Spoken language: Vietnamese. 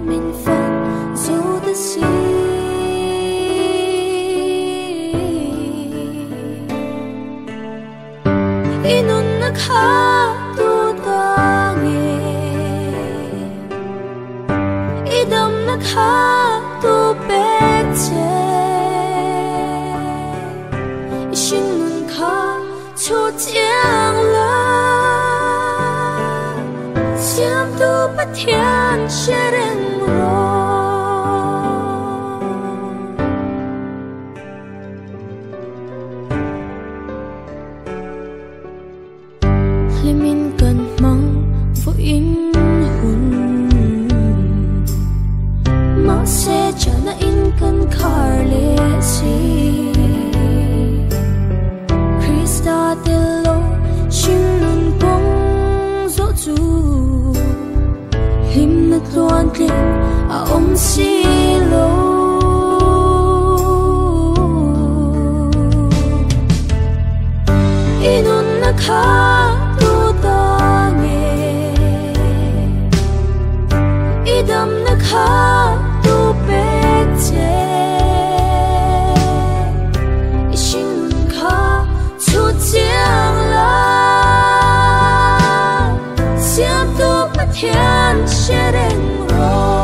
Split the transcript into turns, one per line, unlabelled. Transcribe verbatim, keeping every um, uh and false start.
mình phân dù ta si inun na kha tu ta nghe idam na kha tu pe che xin nun kha cho chiang la chiam tu bất thiên sharing ro limin cần mong vô in hun mà sẽ cho na in cần khar lệ si Krista telo xin nun bông dỗ chu lim nát loan lim a om si lo inun na kha tu ta nghe idam na kha tu pe che xin kha chu chiang la xiam tu bất thiên sharing ro